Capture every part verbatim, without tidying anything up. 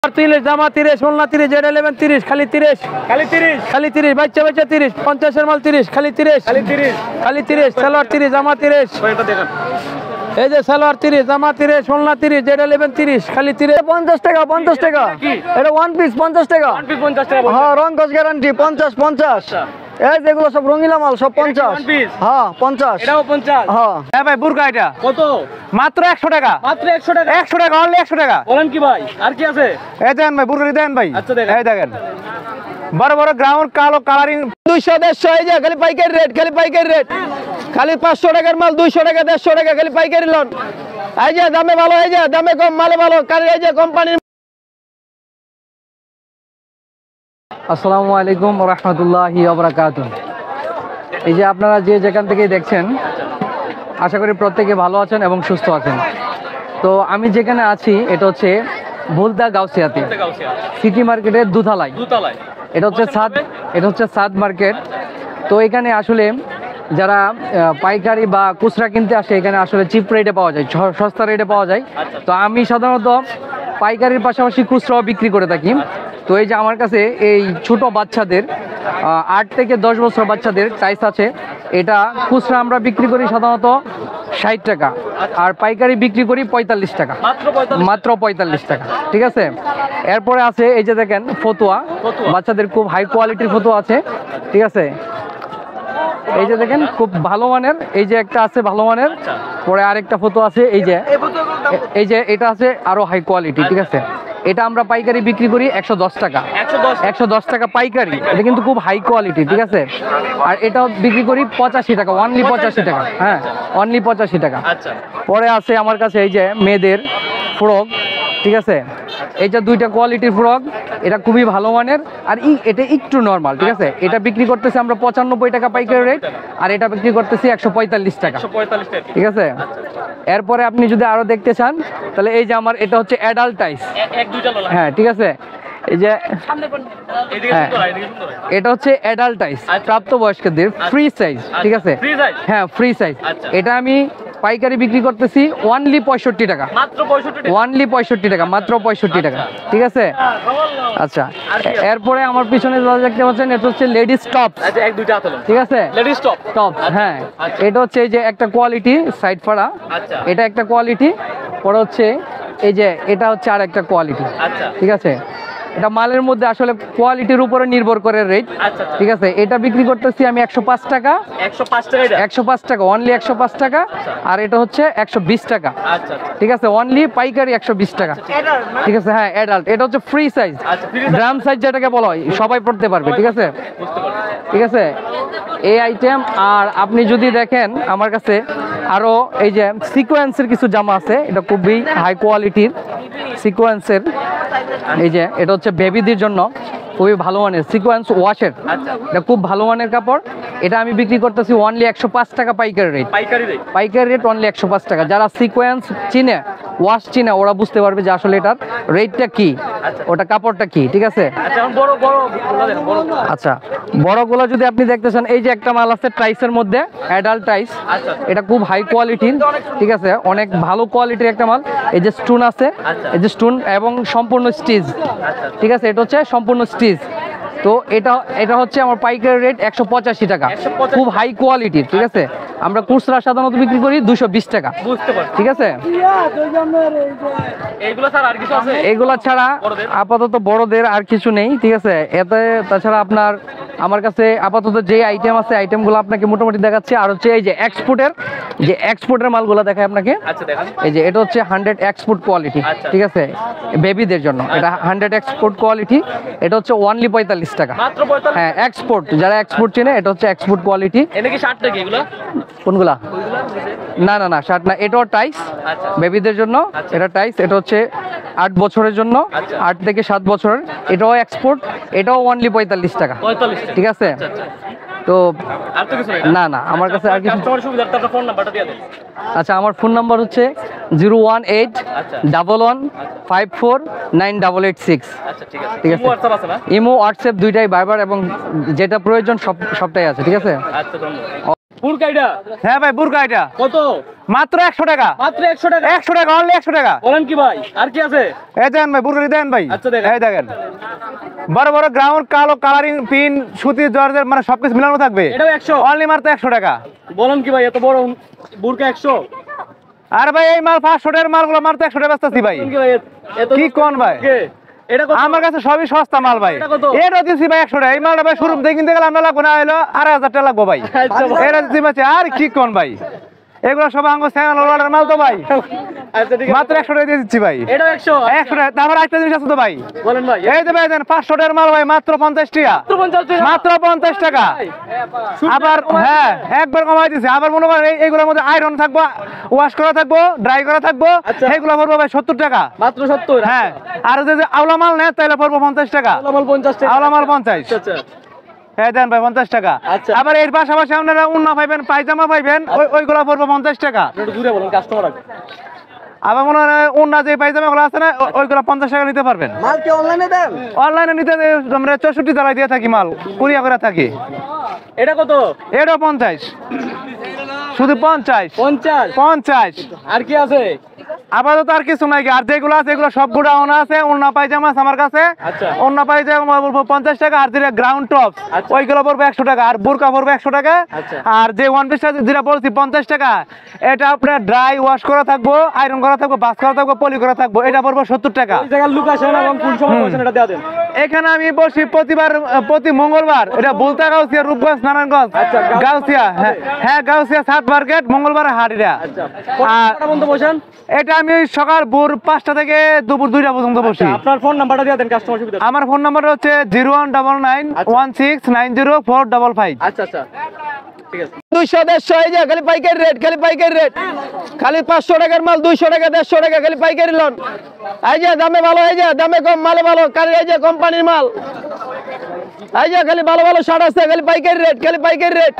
তিরিশ জামা তিরিশ ওলনা তিরিশ জেড ইলেভেন তিরিশ খালি তিরিশ খালি তিরিশ খালি তিরিশ বাচ্চা বাচ্চা তিরিশ পঞ্চাশের মাল তিরিশ খালি তিরিশ খালি তিরিশ খালি তিরিশ সালোয়ার তিরিশ জামা তিরিশ এটা দেখেন এই যে সালোয়ার তিরিশ জামা তিরিশ ওলনা তিরিশ জেড ইলেভেন তিরিশ খালি তিরিশ পঞ্চাশ টাকা পঞ্চাশ টাকা এটা ওয়ান পিস পঞ্চাশ টাকা পঞ্চাশ টাকা হ্যাঁ রং কস গ্যারান্টি পঞ্চাশ পঞ্চাশ এই যেগুলো সব রঙিলা মাল সব পঞ্চাশ হ্যাঁ পঞ্চাশ এটাও পঞ্চাশ হ্যাঁ হ্যাঁ ভাই বুরকা এটা কত মাত্র একশো টাকা মাত্র একশো টাকা একশো টাকা অনলি একশো টাকা বলেন কি ভাই আর কি আছে এই দেখেন ভাই বুরকা দেন ভাই আচ্ছা দেখেন এই দেখেন বড় বড় গ্রাউন্ড কালো কালারিং দুইশো দেড়শো এই যে খালি পাইকারি রেট খালি পাইকারি রেট খালি পাঁচশো টাকার মাল দুইশো টাকা দেড়শো টাকা খালি পাইকারি লোন এই যে দামে ভালো এই যে দামে কম মালে ভালো কারণ এই যে কোম্পানির। আসসালামু আলাইকুম ওয়া রাহমাতুল্লাহি ওয়া বারাকাতুহু। এই যে আপনারা যে যেখান থেকে দেখছেন আশা করি প্রত্যেকে ভালো আছেন এবং সুস্থ আছেন। তো আমি যেখানে আছি এটা হচ্ছে ভুলতা গাউসিয়াতে সিটি মার্কেটের দুতলায় দুতলায় এটা হচ্ছে সাদ এটা হচ্ছে সাদ মার্কেট। তো এখানে আসলে যারা পাইকারি বা খুচরা কিনতে আসে এখানে আসলে চিপ রেটে পাওয়া যায়, সস্তা রেটে পাওয়া যায়। তো আমি সাধারণত পাইকারির পাশাপাশি খুচরাও বিক্রি করে থাকি। তো এই যে আমার কাছে এই ছোট বাচ্চাদের আট থেকে দশ বছর বাচ্চাদের টাইস আছে, এটা খুচরা আমরা বিক্রি করি সাধারণত ষাট টাকা আর পাইকারি বিক্রি করি পঁয়তাল্লিশ টাকা, মাত্র পঁয়তাল্লিশ টাকা। ঠিক আছে, এরপরে আছে এই যে দেখেন ফতুয়া, বাচ্চাদের খুব হাই কোয়ালিটির ফতুয়া আছে। ঠিক আছে, এই যে দেখেন খুব ভালো মানের, এই যে একটা আছে ভালো মানের, পরে আরেকটা ফতুয়া আছে এই যে এই যে এটা আছে আরো হাই কোয়ালিটি। ঠিক আছে, এটা আমরা পাইকারি বিক্রি করি একশো দশ টাকা, একশো দশ টাকা পাইকারি, এটা কিন্তু খুব হাই কোয়ালিটি। ঠিক আছে, আর এটাও বিক্রি করি পঁচাশি টাকা, অনলি পঁচাশি টাকা। হ্যাঁ, অনলি পঁচাশি টাকা। পরে আছে আমার কাছে এই যে মেয়েদের ফ্রক। ঠিক আছে, এইটা দুইটা কোয়ালিটির ফ্রক, এটা খুবই ভালো মানের আর ই এটা একটু নর্মাল। ঠিক আছে, এটা বিক্রি করতেছি আমরা পঁচানব্বই টাকা পাইকারি রেট আর এটা বিক্রি করতেছি একশো পঁয়তাল্লিশ টাকা। ঠিক আছে, এরপরে আপনি যদি আরো দেখতে চান তাহলে এই যে আমার এটা হচ্ছে অ্যাডাল্ট টাইস। হ্যাঁ, ঠিক আছে, এই যে হ্যাঁ এটা হচ্ছে অ্যাডাল্ট টাইস, প্রাপ্তবয়স্কদের ফ্রি সাইজ। ঠিক আছে, হ্যাঁ ফ্রি সাইজ। এটা আমি পাইকারি বিক্রি করতেছি ওয়ানলি পঁয়ষট্টি টাকা, ওয়ানলি পঁয়ষট্টি টাকা, মাত্র পঁয়ষট্টি টাকা। ঠিক আছে, আচ্ছা এরপরে আমার পিছনে দেখতে পাচ্ছেন এটা হচ্ছে লেডিস টপ। ঠিক আছে, লেডিস টপ টপ হ্যাঁ, এটা হচ্ছে এই যে একটা কোয়ালিটি সাইড ফাড়া, এটা একটা কোয়ালিটি, পরে হচ্ছে এই যে এটা হচ্ছে আর একটা কোয়ালিটি। ঠিক আছে, এটা মালের মধ্যে আসলে কোয়ালিটির উপরে নির্ভর করে রেট। ঠিক আছে, এটা বিক্রি করতেছি আমি একশো পাঁচ টাকা, একশো পাঁচ টাকা অনলি একশো পাঁচ টাকা, আর এটা হচ্ছে একশো বিশ টাকা। ঠিক আছে, অনলি পাইকারি একশো বিশ টাকা। ঠিক আছে, হ্যাঁ অ্যাডাল্ট, এটা হচ্ছে ফ্রি সাইজ, ড্রাম সাইজ যেটাকে বলা হয়, সবাই পড়তে পারবে। ঠিক আছে, ঠিক আছে এই আইটেম। আর আপনি যদি দেখেন আমার কাছে আরো এই যে সিকোয়েন্সের কিছু জামা আছে, এটা খুবই হাই কোয়ালিটির সিকোয়েন্সের। এই যে এটা হচ্ছে বেবিদের জন্য খুবই ভালো মানের সিকোয়েন্স ওয়াশের, এটা খুব ভালো মানের কাপড়। এটা আমি বিক্রি করতেছি অনলি একশো পাঁচ টাকা পাইকারি রেট, পাইকারি রেট অনলি একশো পাঁচ টাকা। যারা সিকোয়েন্স চিনে, ওয়াশ চিনে, ওরা বুঝতে পারবে যে আসলে এটার রেটটা কি, ওটা কাপড়টা কি। ঠিক আছে, আচ্ছা বড়গুলো যদি আপনি দেখতে চান, এই যে একটা মাল আছে টাইসের মধ্যে, অ্যাডাল্ট টাইস, এটা খুব হাই কোয়ালিটির। ঠিক আছে, অনেক ভালো কোয়ালিটির একটা মাল। এই যে স্টোন আছে, এই যে স্টোন এবং সম্পূর্ণ স্টিচ। ঠিক আছে, এটা হচ্ছে সম্পূর্ণ স্টিচ। তো এটা এটা হচ্ছে আমার পাইকারি রেট একশো পঁচাশি টাকা, খুব হাই কোয়ালিটির। ঠিক আছে, আমরা খুচরা সাধারণত বিক্রি করি দুশো বিশ টাকা। ঠিক আছে, এগুলা ছাড়া আপাতত বড়দের আর কিছু নেই। ঠিক আছে, এতে তাছাড়া আপনার আমার কাছে আপাতত যে আইটেম আছে আইটেমগুলো আপনাকে মোটামুটি দেখাচ্ছে। আর হচ্ছে এই যে এক্সপোর্টের, যে এক্সপোর্টের মালগুলো দেখায় আপনাকে। এই যে এটা হচ্ছে হান্ড্রেড এক্সপোর্ট কোয়ালিটি। ঠিক আছে, বেবিদের জন্য এটা হান্ড্রেড এক্সপোর্ট কোয়ালিটি, এটা হচ্ছে ওয়ানলি পঁয়তাল্লিশ টাকা। হ্যাঁ এক্সপোর্ট, যারা এক্সপোর্ট চেনে, এটা হচ্ছে এক্সপোর্ট কোয়ালিটি। কোনগুলা? না না না শার্ট না, এটাও টাইস বেবিদের জন্য, এটা টাইস, এটা হচ্ছে আট বছরের জন্য, আট থেকে সাত বছরের, এটাও এক্সপোর্ট, এটাও ওয়ানলি পঁয়তাল্লিশ টাকা। ঠিক আছে, তো না না আমার কাছে আর কিছু। আচ্ছা, আমার ফোন নাম্বার হচ্ছে zero one eight double one five four nine double eight six. ঠিক আছে, ইমো হোয়াটসঅ্যাপ দুইটাই, ভাইবার এবং যেটা প্রয়োজন সব সবটাই আছে। ঠিক আছে। বুরকা এটা হ্যাঁ ভাই বুরকা এটা কত? মাত্র একশো টাকা, মাত্র একশো টাকা। একশো টাকা, অনলি একশো টাকা। বলেন কি ভাই, আর কি আছে? এই দেখেন ভাই, বুরকা দেন ভাই। আচ্ছা, দেখেন। এই দেখেন বড় বড় গ্রাউন্ড, কালো কালারিং পিন, সুতি, জর্জের, মানে সবকিছু মিলানো থাকবে। এটাও একশো? অনলি মাত্র একশো টাকা। বলেন কি ভাই, এত বড় বুরকা একশো? আর ভাই এই মাল পাঁচশো টাকার মালগুলো মাত্র একশো টাকা বেচতেছি ভাই। বলেন কি ভাই, এত কি কোন ভাই? এটা কত? আমার কাছে সবই সস্তা মাল ভাই। এটা কত? এটা দিচ্ছি ভাই একশো টাকা। এই মালটা ভাই শুরু থেকে কিনতে গেলে আমরা লাগবো না হলো আড়াই হাজার টাকা লাগবো ভাই। আচ্ছা ভাই। এটা দিচ্ছি ভাই। আর কি কোন ভাই, এগুলো সব আঙ্গ স্যাঙ্গাল অর্ডার মাল তো ভাই। আচ্ছা ঠিক আছে, মাত্র একশো টাকা দিয়ে দিচ্ছি ভাই। এটাও একশো? একশো টাকা। তারপর একটা জিনিস আছে তো ভাই, বলেন ভাই। এই যে ভাই দেন পাঁচশো টাকার মাল ভাই, মাত্র পঞ্চাশ টাকা। মাত্র পঞ্চাশ টাকা? মাত্র পঞ্চাশ টাকা। আবার হ্যাঁ একবার কমাই দিছে। আবার মনে করেন এই- এইগুলোর মধ্যে আয়রন থাকবো, ওয়াশ করা থাকবো, ড্রাই করা থাকবো, আচ্ছা। সেইগুলো পড়বো ভাই সত্তর টাকা। মাত্র সত্তর? হ্যাঁ, আর যদি আওলা মাল নেয় তাহলে পড়বো পঞ্চাশ টাকা। আলামাল পঞ্চাশ টাকা? আওলা মাল পঞ্চাশ। আচ্ছা আচ্ছা। হ্যাঁ দেন ভাই পঞ্চাশ টাকা। আচ্ছা। আবার এর পাশাপাশি আপনারা উন্না পাইবেন, পায়জামা পাইবেন, ওই ওইগুলো পড়বো পঞ্চাশ টাকা। একটু দূরে বলুন, কাস্টমার আছে। আবার মনে হয় উন্না যে পায়জামা গুলো আছে না, ও- ওইগুলো পঞ্চাশ টাকা নিতে পারবেন। মাল কি অনলাইনে দেন? অনলাইনে নিতে আমরা চৌষট্টি জেলায় দিয়ে থাকি, মাল কুরিয়া করে থাকি। এটা কত? এটাও পঞ্চাশ, শুধু পঞ্চাশ। পঞ্চাশ? পঞ্চাশ। আর কি আছে? আপাতত আর কিছু নাই। আর যেগুলো আছে এগুলো সব গুড়া ওনা আছে। ওন্না পায়জামা আছে আমার কাছে। আচ্ছা। ওন্না পায়জামা বলবো পঞ্চাশ টাকা, আর যেটা গ্রাউন্ড টপ আচ্ছা। ওইগুলো পড়বে একশো টাকা, আর বুরকা পড়বে একশো টাকা। আচ্ছা। আর যে ওয়ান পিসটা যেটা বলছি পঞ্চাশ টাকা, এটা আপনার ড্রাই ওয়াশ করা থাকবো, আয়রন করা থাকবো, বাস করা থাকবো, পলি করা থাকবো, এটা পড়বে সত্তর টাকা। ওই জায়গার লুক আসে না এবং কোন সময় বসেন এটা দেওয়া দেন। এখানে আমি বসি প্রতিবার, আহ, প্রতি মঙ্গলবার। এটা বুলতা গাউসিয়া, রূপগঞ্জ, নারায়ণগঞ্জ। আচ্ছা, গাউসিয়া। গাউসিয়া, হ্যাঁ হ্যাঁ গাউসিয়া সাত মার্কেট, মঙ্গলবার হাট এটা। আচ্ছা, আর কটা পর্যন্ত বসেন? এটা আমি সকাল ভোর পাঁচটা থেকে দুপুর দুইটা পর্যন্ত বসি। আপনার ফোন নাম্বারটা দিয়ে দেন কাস্টমার সুবিধা। আমার ফোন নাম্বার হচ্ছে zero one double nine one six nine zero four double five. আচ্ছা আচ্ছা ঠিক আছে। দুইশো দেড়শো এই যে খালি পাইকারি রেট, খালি পাইকারি রেট, খালি পাঁচশো টাকার মাল দুইশো টাকা, দেড়শো টাকা খালি পাইকারি লোন। এই যে দামে ভালো, এই যে দামে কম, মালে ভালো, খালি এই যে কোম্পানির মাল। এই যে খালি ভালো ভালো শার্ট আছে, খালি পাইকারি রেট, খালি পাইকারি রেট।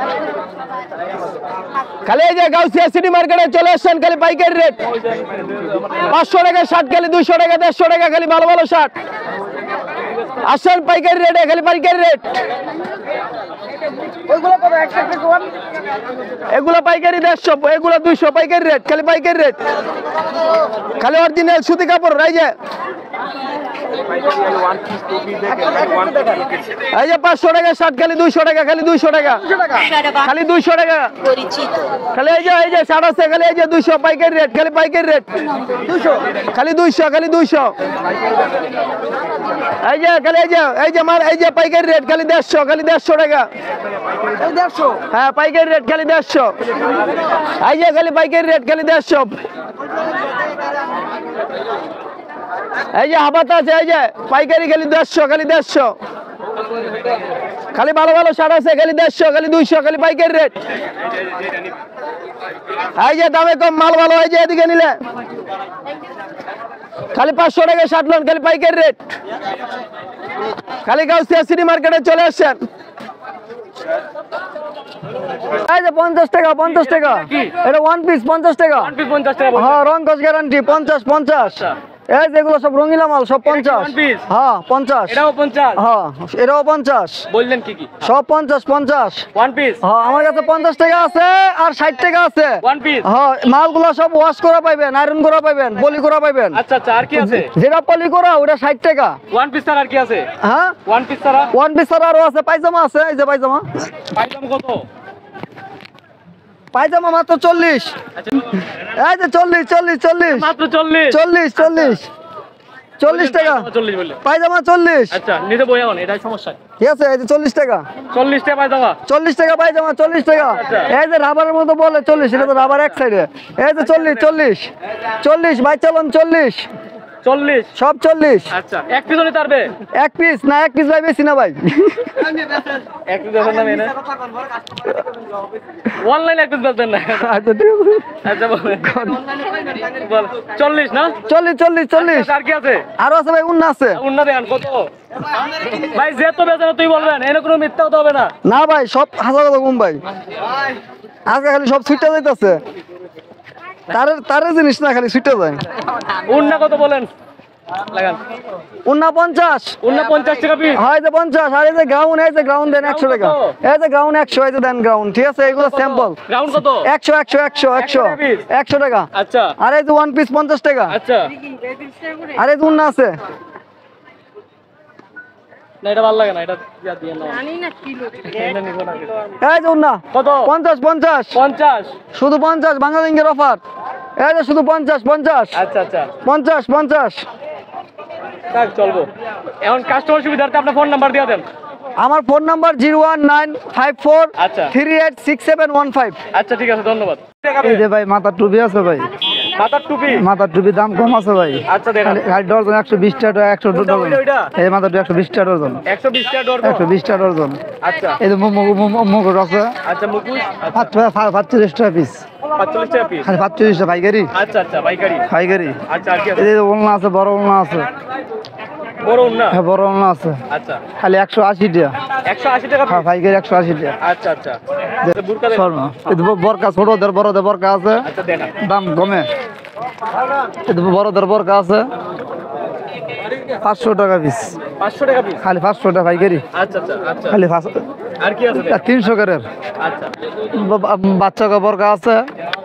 খালি এই যে গাউসিয়া সিটি মার্কেটে চলে আসছেন, খালি পাইকারি রেট। পাঁচশো টাকা শার্ট, খালি দুইশো টাকা, দেড়শো টাকা, খালি ভালো ভালো শার্ট। আসেন পাইকারি রেটে, খালি পাইকারি রেট। এগুলো পাইকারি দেড়শো, এগুলো দুইশো, পাইকারি রেট, খালি পাইকারি রেট। খালি অরিজিনাল সুতি কাপড়। এই যে এই যে পাঁচশো টাকা শার্ট, খালি দুইশো টাকা, খালি দুইশো টাকা, খালি দুইশো টাকা। খালি এই যে এই যে শার্ট আছে, খালি এই যে দুইশো, পাইকারি রেট, খালি পাইকারি রেট। খালি দুইশো, খালি দুইশো। এই যে খালি এই যে এই যে মাল, এই যে পাইকারি রেট, খালি দেড়শো, খালি দেড়শো টাকা। হ্যাঁ পাইকারি রেট, খালি দেড়শো। এই যে খালি পাইকারি রেট, খালি দেড়শো। এই যে হাবাতা আছে, এই যে পাইকারি, খালি দেড়শো, খালি দেড়শো। খালি ভালো ভালো শার্ট আছে, খালি দেড়শো, খালি দুইশো, খালি পাইকারি রেট। এই যে দামে কম, মাল ভালো। এই যে এদিকে নিলে খালি পাঁচশো টাকা শার্ট লোন, খালি পাইকারি রেট। খালি গাউসিয়া সিটি মার্কেটে চলে আসছেন। এই যে পঞ্চাশ টাকা, পঞ্চাশ টাকা, এটা ওয়ান পিস পঞ্চাশ টাকা। ওয়ান পিস পঞ্চাশ টাকা বলছেন? হ্যাঁ রং কস গ্যারান্টি, পঞ্চাশ পঞ্চাশ। এই যেগুলো সব রঙিলা মাল, সব পঞ্চাশ। one piece? হ্যাঁ পঞ্চাশ। এটাও পঞ্চাশ? হ্যাঁ এটাও পঞ্চাশ। বললেন কি কি? সব পঞ্চাশ পঞ্চাশ। One piece? হ্যাঁ আমার কাছে পঞ্চাশ টাকা আছে আর ষাট টাকা আছে। One piece? হ্যাঁ মালগুলো সব ওয়াশ করা পাইবেন, আয়রন করা পাইবেন, পলি করা পাইবেন। আচ্ছা আচ্ছা, আর কি আছে? যেটা পলি করা ওটা ষাট টাকা। ওয়ান পিস ছাড়া আর কি আছে? হ্যাঁ ওয়ান পিস ছাড়া? ওয়ান পিস ছাড়া আরো আছে, পায়জামা আছে, এই যে পায়জামা। পাইলাম কত? পায়জামা মাত্র চল্লিশ। আচ্ছা, এই যে চল্লিশ চল্লিশ চল্লিশ মাত্র চল্লিশ? চল্লিশ চল্লিশ চল্লিশ টাকা চল্লিশ বললেন? পায়জামা চল্লিশ। আচ্ছা, নিতে বই এখন, এটাই সমস্যা। ঠিক আছে এই যে চল্লিশ টাকা, চল্লিশ টাকা পায়জামা? চল্লিশ টাকা পায়জামা, চল্লিশ টাকা। আচ্ছা। এই যে রাবারের মতো বলে চল্লিশ, এটা তো রাবার এক সাইডে। এই যে চল্লিশ চল্লিশ চল্লিশ, ভাই চলুন চল্লিশ, চল্লিশ? সব চল্লিশ। আচ্ছা, এক পিস নিতে পারবে? এক পিস না, এক পিস ভাই বেশি না ভাই। এক পিস বেচেন না মেনে? অনলাইন এক পিস বেচবেন না? আচ্ছা ঠিক আছে। আচ্ছা বলেন। বল, চল্লিশ না? চল্লিশ চল্লিশ চল্লিশ। আর কি আছে? আরো আছে ভাই, উন্না আছে। উন্না দেন কত? ভাই যে তো বেচেন তুই বলবেন, এনে কোনো মিথ্যা কথা হবে না। না ভাই সব হাজার কথা কম ভাই, আজকে খালি সব সুইটটা যাইতেছে। তারের তারের জিনিস না, খালি সুইটটা যায়। উন্না কত বলেন? লাগান উনপঞ্চাশ উনপঞ্চাশ টাকা পিস হয় যে পঞ্চাশ আর এই যে গ্রাউন্ড এই যে গ্রাউন্ড দেন একশো টাকা এই যে গ্রাউন্ড একশো এই যে দেন গ্রাউন্ড ঠিক আছে এগুলো স্যাম্পল গ্রাউন্ড কত একশো একশো একশো একশো একশো টাকা আচ্ছা আর এই যে ওয়ান পিস পঞ্চাশ টাকা আচ্ছা আর এই যে উন্না আছে না এটা ভালো লাগে না এটা দিয়া দিয়ে নাও এই যে উন্না কত পঞ্চাশ পঞ্চাশ পঞ্চাশ শুধু পঞ্চাশ বাংলাদেশের অফার এই যে শুধু পঞ্চাশ পঞ্চাশ আচ্ছা আচ্ছা পঞ্চাশ পঞ্চাশ থাক চলবো এখন কাস্টমার সুবিধার্থে আপনার ফোন নাম্বার দিয়ে দেন আমার phone number zero one nine five four আচ্ছা three eight six seven one five আচ্ছা ঠিক আছে ধন্যবাদ এই যে ভাই মাথার টুপি আছে ভাই মাথার টুপি মাথার টুপির দাম কম আছে ভাই আচ্ছা দেখেন ডজন একশো বিশ টাকা একশো ডজন ওইটা? এই মাথার টুপি একশো বিশ টাকা ডজন একশো বিশ টাকা ডর একশো বিশ টাকা ডজন আচ্ছা এই যে মুকুট আছে আচ্ছা মুকুশ পাঁচচল্লিশ টাকা পিস পাঁচচল্লিশ টাকা পিস খালি পাঁচচল্লিশ টাকা পাইকারি আচ্ছা আচ্ছা পাইকারি পাইকারি আচ্ছা আর কি আছে? এই যে ওলনা আছে বড় ওলনা আছে বড় না হ্যাঁ বড় ওলনা আছে আচ্ছা খালি একশো আশি টাকা একশো আশি টাকা হ্যাঁ piece? পাইকারি একশো আশি টাকা আচ্ছা আচ্ছা বুরকা দেন। শর্মা এই যে বরকা ছোটদের বড়দের বরকা আছে আচ্ছা দেন দাম কমে এই যে বড়দের বরকা আছে পাঁচশো টাকা পিস পাঁচশো টাকা পিস খালি পাঁচশো টাকা পাইকারি আচ্ছা আচ্ছা আচ্ছা খালি পাঁচশো আর কি আছে দেন? তিনশো করের আচ্ছা বাচ্চা বরকা আছে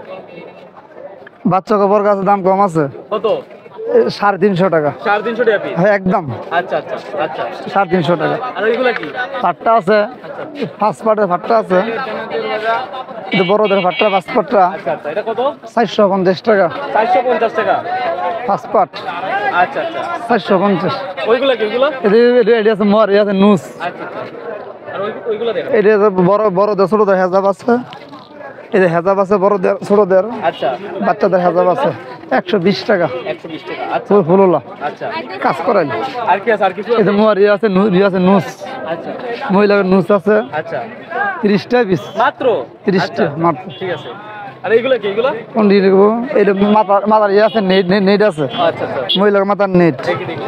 বাচ্চা বরকা আছে দাম কম আছে কত এ, সাড়ে তিনশো টাকা সাড়ে তিনশো টাকা পিস হ্যাঁ একদম আচ্ছা আচ্ছা আচ্ছা সাড়ে তিনশো টাকা আর ওইগুলা কি পাট্টা আছে পাঁচ পাটের পাট্টা আছে এই যে বড়দের পাট্টা পাঁচ পাট্টা আচ্ছা আচ্ছা এটা কত চারশো পঞ্চাশ টাকা চারশো পঞ্চাশ টাকা পাঁচ পাট আচ্ছা আচ্ছা চারশো পঞ্চাশ ওইগুলা কি ওইগুলা এটি আছে মর এটি আছে নুস আচ্ছা আচ্ছা আর ওই ওইগুলা দেন এটি আছে বড় বড়দের ছোটদের হেজাব আছে এই যে হেজাব আছে বড়দের ছোটদের আচ্ছা বাচ্চাদের হেজাব আছে একশো বিশ টাকা একশো বিশ টাকা আচ্ছা ফুলুলা আচ্ছা কাজ করেন আর কি আছে আর কিছু এই যে মোয়ার ইয়ে আছে নু- ইয়ে আছে নুস আচ্ছা মহিলার নুস আছে আচ্ছা তিরিশ টাকা পিস মাত্র তিরিশ আচ্ছা, টাকা মাত্র ঠিক আছে আর এইগুলা কি এইগুলা কোন দিকে দেখবো এই যে মাথার মাথার ইয়ে আছে নেট নেট নেট আছে আচ্ছা আচ্ছা মহিলার মাথার নেট দেখি দেখি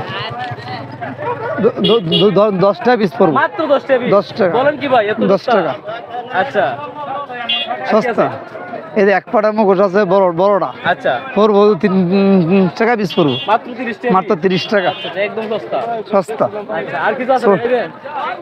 দ- দ- দ- দ- দশ টাকা পিস পড়বো মাত্র দশ টাকা piece? দশ টাকা। বলেন কি ভাই এত দশ সস্তা? টাকা। আচ্ছা সস্তা এই যে এক পাটা মুখোশ আছে বড় বড়টা আচ্ছা পড়বো তিন উম, টাকা পিস পড়বো মাত্র তিরিশ টাকা মাত্র piece? তিরিশ টাকা আচ্ছা আচ্ছা, একদম সস্তা সস্তা আচ্ছা আর কিছু আছে ছোট। ভাই?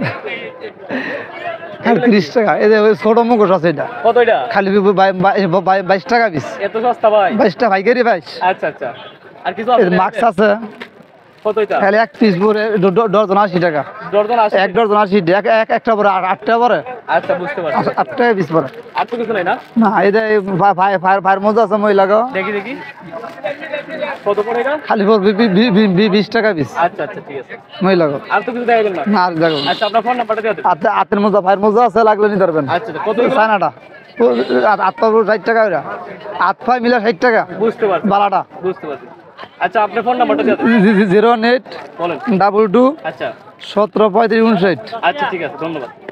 খালি তিরিশ টাকা এই যে ওই ছোট মুখোশ আছে এটা কত এটা খালি বাই- বাই- বাই- বাইশ টাকা পিস এত সস্তা ভাই বাইশ টাকা ভাইকারি বাইশ আচ্ছা আচ্ছা আর কিছু এই আছে যে মাস্ক আছে কত এটা খালি এক পিস পরে ড- ড- ডজন আশি টাকা ডর্জন আছে এক ডজন আশি টাকা এক- একটা পরে আট- আটটা পরে আচ্ছা বুঝতে পারছি আট- আট টাকা পিস পরে আর তো কিছু নাই না না এই যে ফায়ার ফায়ার মজা আছে মহিলা গো দেখি দেখি কত পড়ে এটা খালি পড়বে বি- বি- বি- বি- বিশ টাকা পিস আচ্ছা আচ্ছা ঠিক আছে মহিলা গো আর তো কিছু দেখা গেল না না আর দেখো আচ্ছা আপনার ফোন নাম্বারটা দিয়ে দেন হাতে হাতের মজা ফায়ার মজা আছে লাগলে নিতে পারবেন আচ্ছা আচ্ছা, কত এগুলো? চায়নাটা আটটা ষাট টাকা ওইটা আট ফাই মিলে ষাট টাকা বুঝতে পারছি বালাটা বুঝতে পারছি আচ্ছা আপনার ফোন নাম্বারটা দিয়ে দেন জিরো ওয়ান এইট বলেন ডাবল টু আচ্ছা সতেরো পঁয়ত্রিশ উনষাট আচ্ছা ঠিক আছে ধন্যবাদ